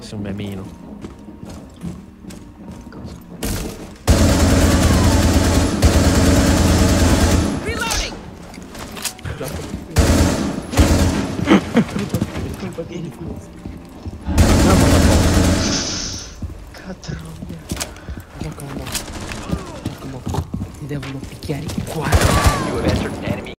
Forse un memino. Reloading! Catroia. Ti devono picchiare qua. You have entered enemy